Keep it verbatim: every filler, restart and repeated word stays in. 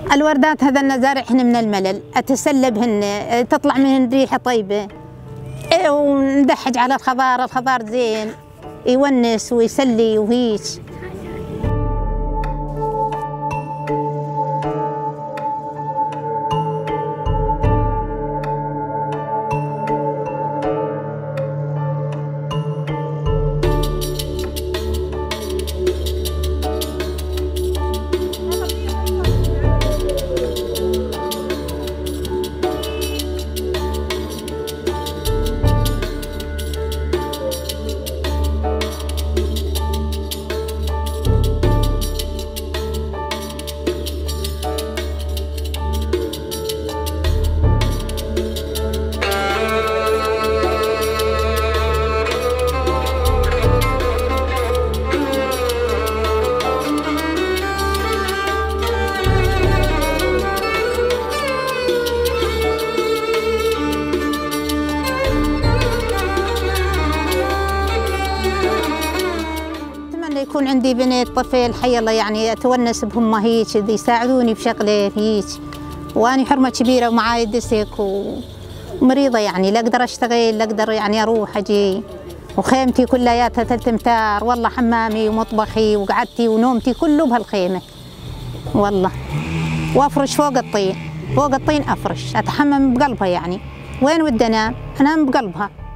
الوردات هذا زارعهن من الملل، أتسلى بهن، تطلع منهن ريحة طيبة، وندحج على الخضار، الخضار زين يونس ويسلي وهيك. يكون عندي بنت طفل حي الله يعني اتونس بهم هيك يساعدوني بشغله هيك، واني حرمه كبيره ومعاي دسك ومريضه يعني لا اقدر اشتغل لا اقدر يعني اروح اجي، وخيمتي كلياتها ثلاث امتار والله، حمامي ومطبخي وقعدتي ونومتي كله بهالخيمه والله، وافرش فوق الطين، فوق الطين افرش اتحمم بقلبها يعني، وين ودي انام؟ انام بقلبها.